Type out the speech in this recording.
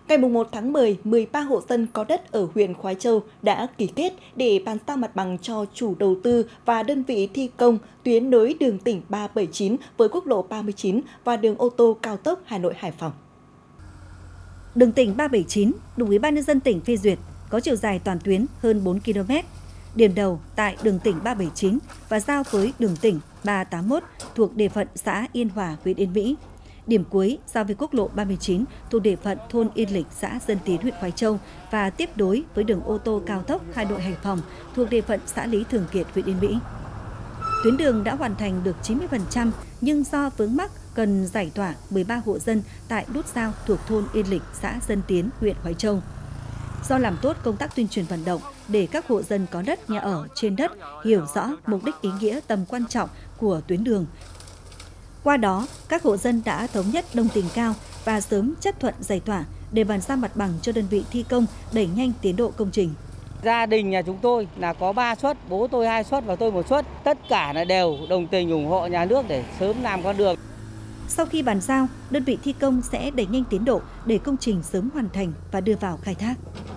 Ngày 1 tháng 10, 13 hộ dân có đất ở huyện Khoái Châu đã ký kết để bàn giao mặt bằng cho chủ đầu tư và đơn vị thi công tuyến nối đường tỉnh 379 với quốc lộ 39 và đường ô tô cao tốc Hà Nội - Hải Phòng. Đường tỉnh 379 được Ủy ban nhân dân tỉnh phê duyệt, có chiều dài toàn tuyến hơn 4 km. Điểm đầu tại đường tỉnh 379 và giao với đường tỉnh 381 thuộc địa phận xã Yên Hòa, huyện Yên Mỹ. Điểm cuối giao với quốc lộ 39 thuộc địa phận thôn Yên Lịch, xã Dân Tiến, huyện Khoái Châu và tiếp nối với đường ô tô cao tốc Hà Nội - Hải Phòng thuộc địa phận xã Lý Thường Kiệt, huyện Yên Mỹ. Tuyến đường đã hoàn thành được 90% nhưng do vướng mắc cần giải tỏa 13 hộ dân tại nút giao thuộc thôn Yên Lịch, xã Dân Tiến, huyện Khoái Châu. Do làm tốt công tác tuyên truyền vận động để các hộ dân có đất, nhà ở trên đất hiểu rõ mục đích, ý nghĩa, tầm quan trọng của tuyến đường. Qua đó, các hộ dân đã thống nhất đồng tình cao và sớm chấp thuận giải tỏa để bàn giao mặt bằng cho đơn vị thi công đẩy nhanh tiến độ công trình. Gia đình nhà chúng tôi là có 3 suất, bố tôi 2 suất và tôi 1 suất. Tất cả là đều đồng tình ủng hộ nhà nước để sớm làm con đường. Sau khi bàn giao, đơn vị thi công sẽ đẩy nhanh tiến độ để công trình sớm hoàn thành và đưa vào khai thác.